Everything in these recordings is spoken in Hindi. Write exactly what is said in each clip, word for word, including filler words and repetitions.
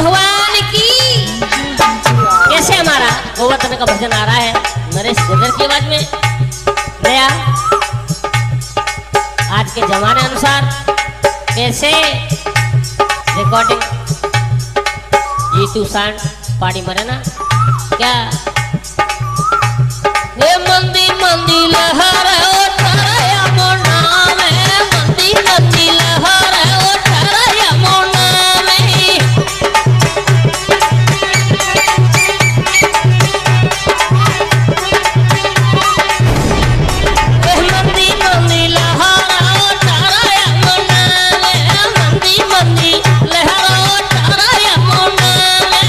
भगवान की। कैसे हमारा गोवर्धन का भजन आ रहा है नरेश गुर्जर की आवाज में। नया आज के जमाने अनुसार कैसे रिकॉर्डिंग यूट्यूब साउंड पार्टी मरे ना क्या। ये मंदी मंदी लहर ओ ठहराया मोना में, मंदी मंदी लहर ओ ठहराया मोना में। मंदी मंदी लहर ओ ठहराया मोना में, मंदी मंदी लहर ओ ठहराया मोना में।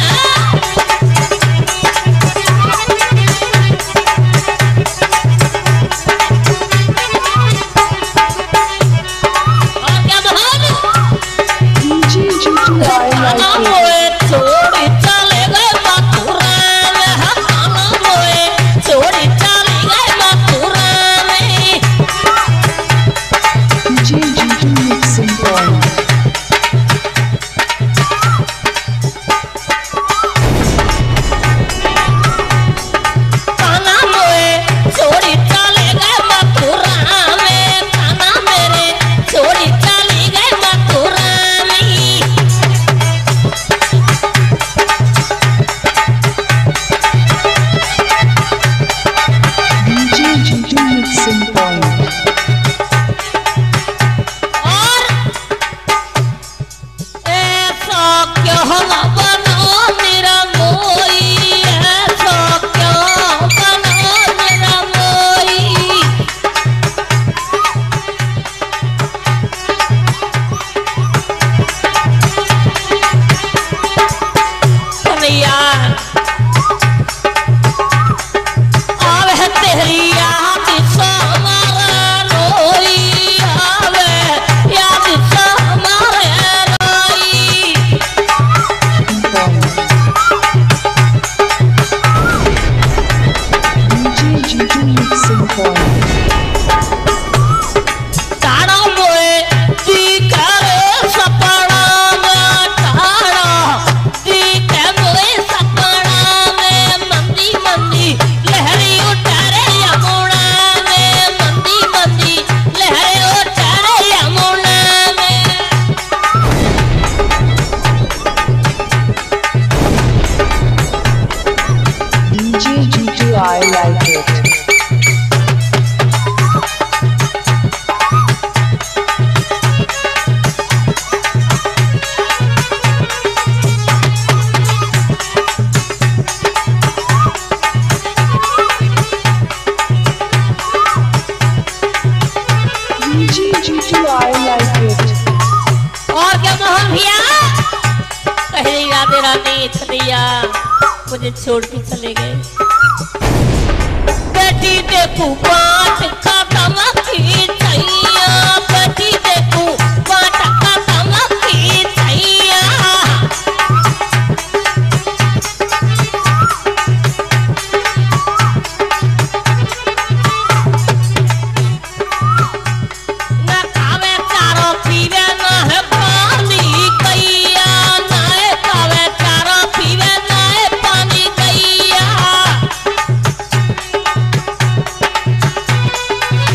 I like it. G G G I like it. और क्या मोहन भैया कहे राधे रानी थैया मुझे छोड़ के चले गए। बेटी देखू पाँच का तमकी थैया, बेटी देखू पाँच का तमकी थैया। न खावे चारो पीवे न है पानी गैया, न खावे चारो पीवे न है पानी गैया।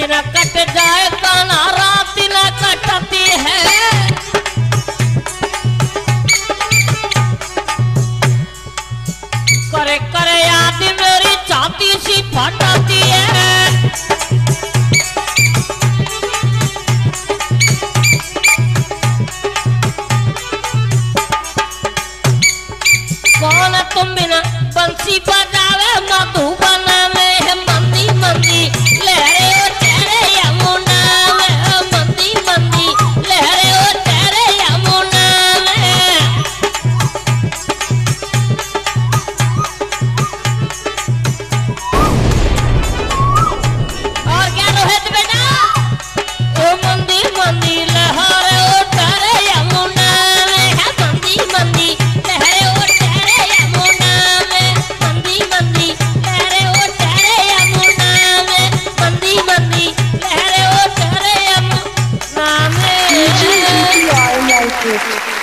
दिन कट जाए कान्हा रात न कटती है। करे करे याद मेरी छाती सी फटती है। कौन तुम बिना बंसी बजावे मधुबन में मंदी मंदी लहरे ओ तेरे यमुना में मंदी मंदी लहरे ओ तेरे यमुना में। और क्या रोहित बेटा ओ मंदी मंदी लहरे ओ तेरे यमुना में मंदी मंदी लहरे ओ तेरे यमुना में मंदी मंदी लहरे ओ तेरे यमुना में मंदी मंदी लहरे ओ तेरे यमुना में। D J G T I like it.